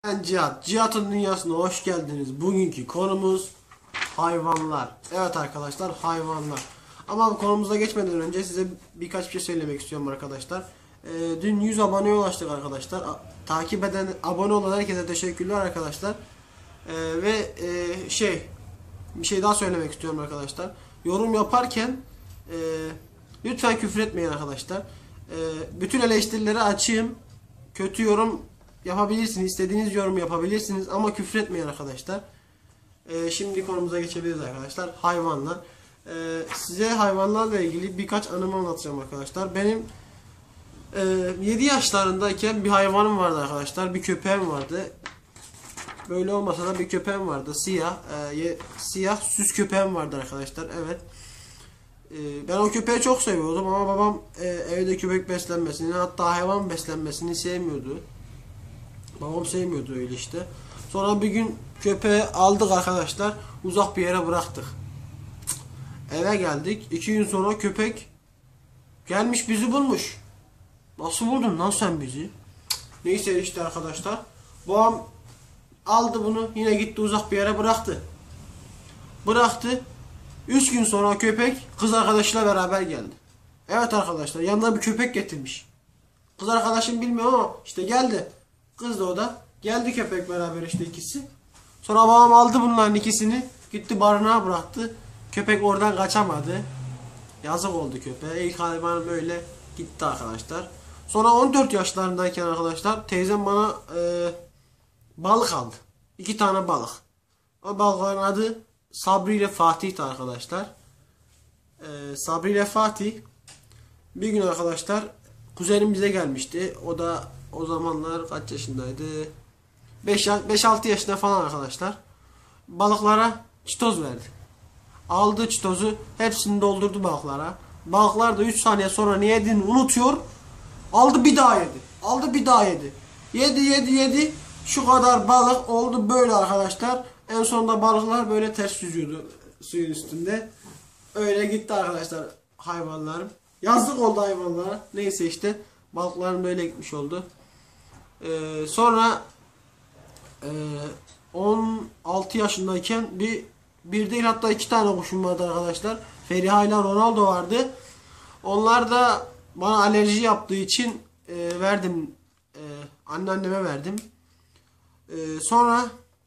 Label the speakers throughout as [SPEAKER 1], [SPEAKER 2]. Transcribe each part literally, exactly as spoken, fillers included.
[SPEAKER 1] Ben Cihat. Cihat'ın dünyasına hoş geldiniz. Bugünkü konumuz hayvanlar. Evet arkadaşlar, hayvanlar. Ama bu konumuza geçmeden önce size birkaç bir şey söylemek istiyorum arkadaşlar. Ee, dün yüz aboneye ulaştık arkadaşlar. A takip eden, abone olan herkese teşekkürler arkadaşlar. Ee, ve e, şey bir şey daha söylemek istiyorum arkadaşlar. Yorum yaparken e, lütfen küfür etmeyin arkadaşlar. E, bütün eleştirileri açayım. Kötü yorum yapabilirsiniz. İstediğiniz yorum yapabilirsiniz. Ama küfür etmeyin arkadaşlar. Ee, şimdi konumuza geçebiliriz arkadaşlar. Hayvanlar. Ee, size hayvanlarla ilgili birkaç anımı anlatacağım arkadaşlar. Benim e, yedi yaşlarındayken bir hayvanım vardı arkadaşlar. Bir köpeğim vardı. Böyle olmasa da bir köpeğim vardı. Siyah. E, siyah süs köpeğim vardı arkadaşlar. Evet. E, ben o köpeği çok seviyordum ama babam e, evde köpek beslenmesini, hatta hayvan beslenmesini sevmiyordu. Babam sevmiyordu öyle işte. Sonra bir gün köpeği aldık arkadaşlar. Uzak bir yere bıraktık. Eve geldik. İki gün sonra köpek gelmiş bizi bulmuş. Nasıl buldun lan sen bizi? Neyse işte arkadaşlar. Babam aldı bunu. Yine gitti uzak bir yere bıraktı. Bıraktı. Üç gün sonra köpek kız arkadaşıyla beraber geldi. Evet arkadaşlar, yanına bir köpek getirmiş. Kız arkadaşım bilmiyor ama işte geldi. Kız da o da. Geldi köpek beraber işte ikisi. Sonra babam aldı bunların ikisini. Gitti barınağa bıraktı. Köpek oradan kaçamadı. Yazık oldu köpeğe. İlk hayvan böyle gitti arkadaşlar. Sonra on dört yaşlarındayken arkadaşlar teyzem bana e, balık aldı. İki tane balık. O balıkların adı Sabri ile Fatih'ti arkadaşlar. E, Sabri ile Fatih bir gün arkadaşlar kuzenim bize gelmişti. O da o zamanlar kaç yaşındaydı? beş altı yaşında falan arkadaşlar. Balıklara çitoz verdi. Aldı çitozu, hepsini doldurdu balıklara. Balıklar da üç saniye sonra ne yediğini unutuyor. Aldı bir daha yedi. Aldı bir daha yedi. Yedi yedi yedi. Şu kadar balık oldu böyle arkadaşlar. En sonunda balıklar böyle ters yüzüyordu suyun üstünde. Öyle gitti arkadaşlar hayvanlarım. Yazık oldu hayvanlara. Neyse işte balıkların böyle gitmiş oldu. Ee, sonra e, on altı yaşındayken bir bir değil hatta iki tane kuşum vardı arkadaşlar. Feriha ile Ronaldo vardı. Onlar da bana alerji yaptığı için e, verdim. E, anneanneme verdim. E, sonra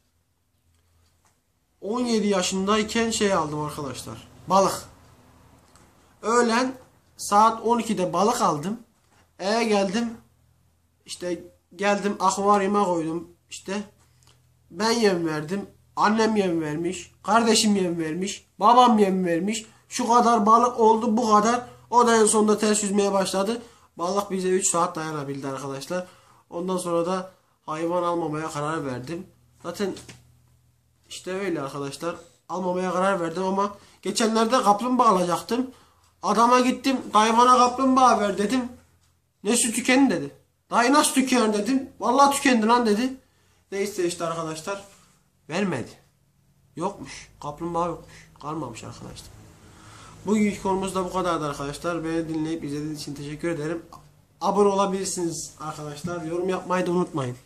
[SPEAKER 1] on yedi yaşındayken şey aldım arkadaşlar. Balık. Öğlen saat on ikide balık aldım. Eve geldim. İşte geldim akvaryuma koydum. İşte ben yem verdim. Annem yem vermiş. Kardeşim yem vermiş. Babam yem vermiş. Şu kadar balık oldu, bu kadar. O da en sonunda ters yüzmeye başladı. Balık bize üç saat dayanabildi arkadaşlar. Ondan sonra da hayvan almamaya karar verdim. Zaten işte öyle arkadaşlar. Almamaya karar verdim ama geçenlerde kaplumbağa alacaktım. Adama gittim. Dayı bana kaplumbağa ver dedim. Ne su tükendi dedi. Dayı nasıl tükenir dedim. Vallahi tükendi lan dedi. Neyse işte arkadaşlar. Vermedi. Yokmuş. Kaplumbağa yokmuş. Kalmamış arkadaşlar. Bugünkü konumuz da bu kadardı arkadaşlar. Beni dinleyip izlediğiniz için teşekkür ederim. Abone olabilirsiniz arkadaşlar. Yorum yapmayı da unutmayın.